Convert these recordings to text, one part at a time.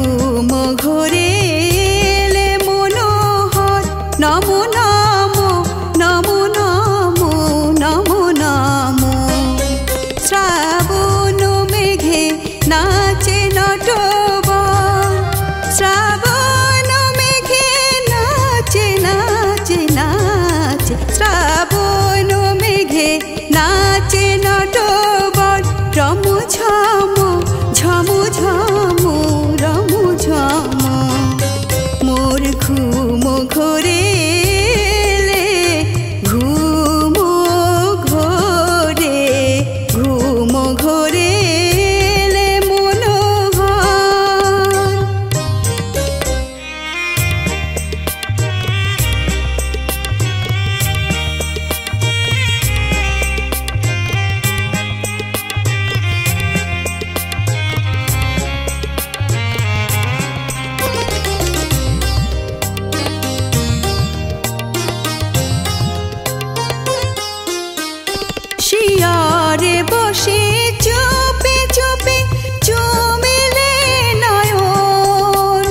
ঘুম ঘোরে এলে মনোহর নমো নমো নমো নমো নমো নমো শ্রাবণ মেঘে নাচে নটবর শ্রাবণ মেঘে নাচে নাচে নাচে শ্রাবণ মেঘে নাচে নটবর রম ঝম ঝম ঝম রম ঝম মোর ঘুম ঘোরে এলে ঘুম ঘোরে ঘুম ঘোরে এলে মনোহর শিয়রে বসে চুপে চুপে চুমিলে নয়ন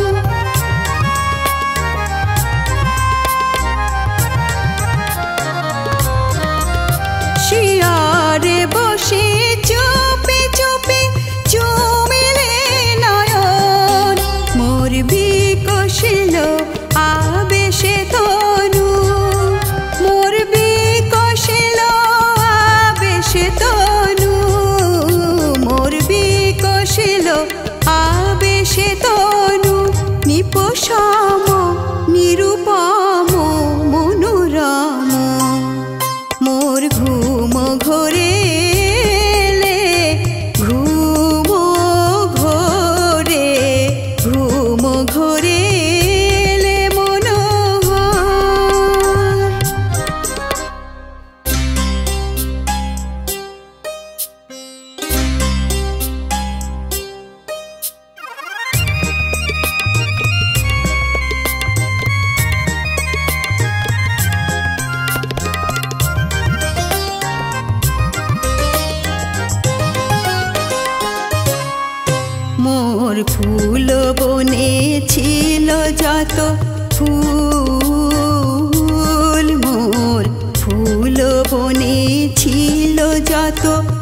শিয়রে বসে চুপে চুপে চুমিলে নয়ন মোর বিকশিল আবেশে তনু মোর বিকশিল আবেশে তনু মোর বিকশিল আবেশে তনু নিপসম নিরূপম মনোরম মোর ঘুম ঘোরে এলে ঘুম ঘোরে ঘুম ঘোরে এলে মনোহর মোর ফুল বনে ছিল যত ফুল মোর ফুল বনে ছিল যত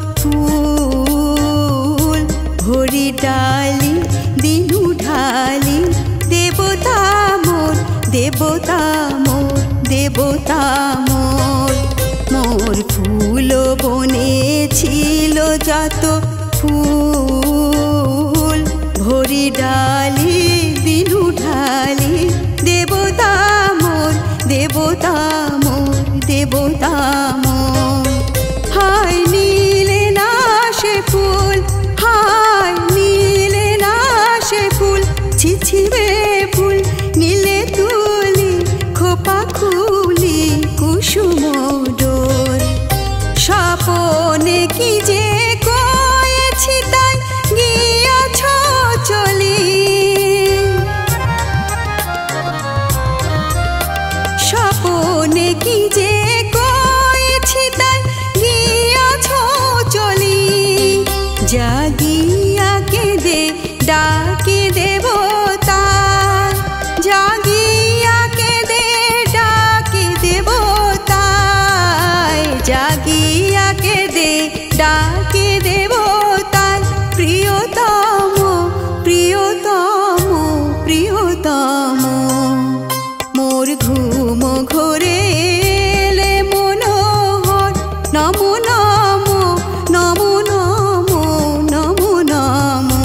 ফুল ভরি ডালি দিনু ঢালি দেবতা মোর দেবতা মোর দেবতা মোর মোর ফুল বনে ছিল যত ফুল ভরি ডালি দিনু ঢালি দেবতা মোর দেবতা মোর দেবতা মোর হায় নীলে না সে ফুল হায় নীলে না সে ফুল ছিছিবে ফুল নীলে তুলি খোপা খুলি কুসুম ডোর স্বপনে কি যে কয়েছি তাই গিয়াছ চলি স্বপনে কি যে কয়েছি তাই গিয়াছ চলি জাগিয়া কেঁদে ডাকে দেবতা জাগিয়া কেঁদে ডাকে দেবতা জাগিয়া কেঁদে ডাকে দেবতার প্রিয়তম প্রিয়তম প্রিয়তম মোর ঘুম ঘোরে এলে মনোহর নমো নমো নমো নমো নমো নমো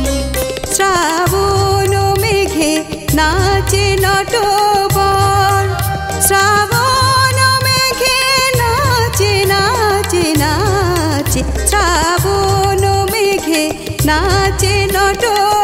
শ্রাবণ মেঘে নাচে নটবর শ্রাবণ মেঘে নাচে নাচে নাচে শ্রাবণ মেঘে নাচে নটবর